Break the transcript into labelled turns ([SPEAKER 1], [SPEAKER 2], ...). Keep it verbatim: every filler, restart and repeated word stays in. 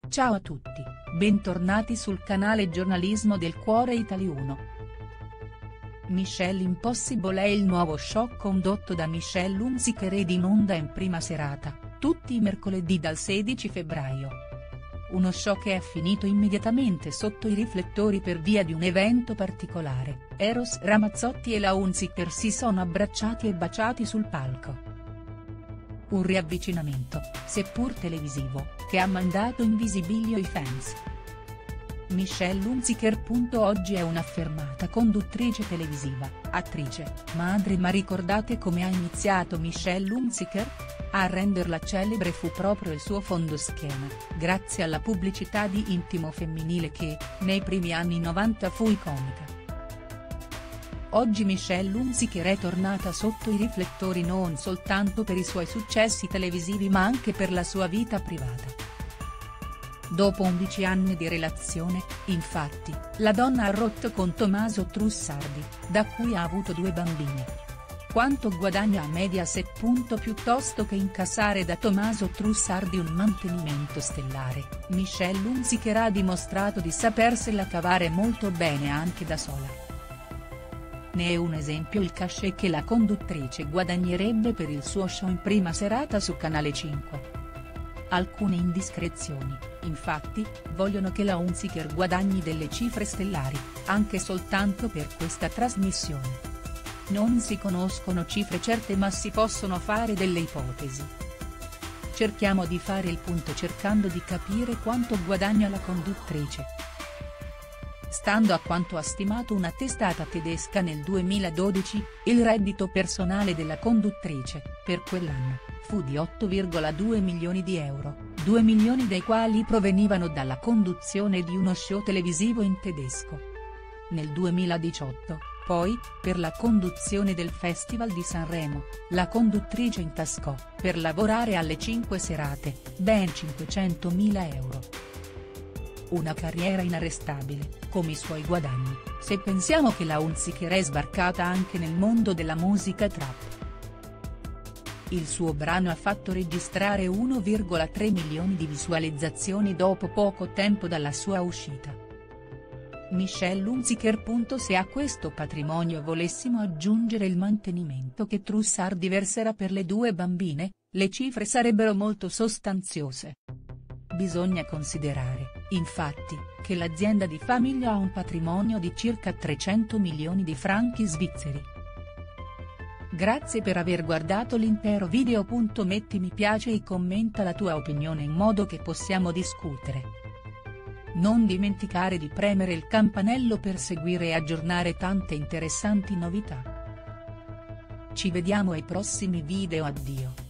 [SPEAKER 1] Ciao a tutti, bentornati sul canale Giornalismo del Cuore Italy uno. Michelle Impossible è il nuovo show condotto da Michelle Hunziker ed in onda in prima serata, tutti i mercoledì dal sedici febbraio. Uno show che è finito immediatamente sotto i riflettori per via di un evento particolare: Eros Ramazzotti e la Hunziker si sono abbracciati e baciati sul palco. Un riavvicinamento, seppur televisivo, che ha mandato in visibilio i fans. Michelle Hunziker. Oggi è un'affermata conduttrice televisiva, attrice, madre, ma ricordate come ha iniziato Michelle Hunziker? A renderla celebre fu proprio il suo fondoschiena, grazie alla pubblicità di Intimo Femminile che, nei primi anni novanta fu iconica. Oggi Michelle Hunziker è tornata sotto i riflettori non soltanto per i suoi successi televisivi ma anche per la sua vita privata. Dopo undici anni di relazione, infatti, la donna ha rotto con Tommaso Trussardi, da cui ha avuto due bambini. Quanto guadagna a Mediaset? Piuttosto che incassare da Tommaso Trussardi un mantenimento stellare, Michelle Hunziker ha dimostrato di sapersela cavare molto bene anche da sola. Ne è un esempio il cachet che la conduttrice guadagnerebbe per il suo show in prima serata su Canale cinque. Alcune indiscrezioni, infatti, vogliono che la Hunziker guadagni delle cifre stellari, anche soltanto per questa trasmissione. Non si conoscono cifre certe ma si possono fare delle ipotesi. Cerchiamo di fare il punto cercando di capire quanto guadagna la conduttrice. Stando a quanto ha stimato una testata tedesca nel duemiladodici, il reddito personale della conduttrice, per quell'anno, fu di otto virgola due milioni di euro, due milioni dei quali provenivano dalla conduzione di uno show televisivo in tedesco. Nel duemiladiciotto, poi, per la conduzione del Festival di Sanremo, la conduttrice intascò, per lavorare alle cinque serate, ben cinquecentomila euro. Una carriera inarrestabile, come i suoi guadagni, se pensiamo che la Hunziker è sbarcata anche nel mondo della musica trap. Il suo brano ha fatto registrare uno virgola tre milioni di visualizzazioni dopo poco tempo dalla sua uscita. Michelle Hunziker. Se a questo patrimonio volessimo aggiungere il mantenimento che Trussardi verserà per le due bambine, le cifre sarebbero molto sostanziose. Bisogna considerare, infatti, che l'azienda di famiglia ha un patrimonio di circa trecento milioni di franchi svizzeri. Grazie per aver guardato l'intero video. Metti mi piace e commenta la tua opinione in modo che possiamo discutere. Non dimenticare di premere il campanello per seguire e aggiornare tante interessanti novità. Ci vediamo ai prossimi video. Addio.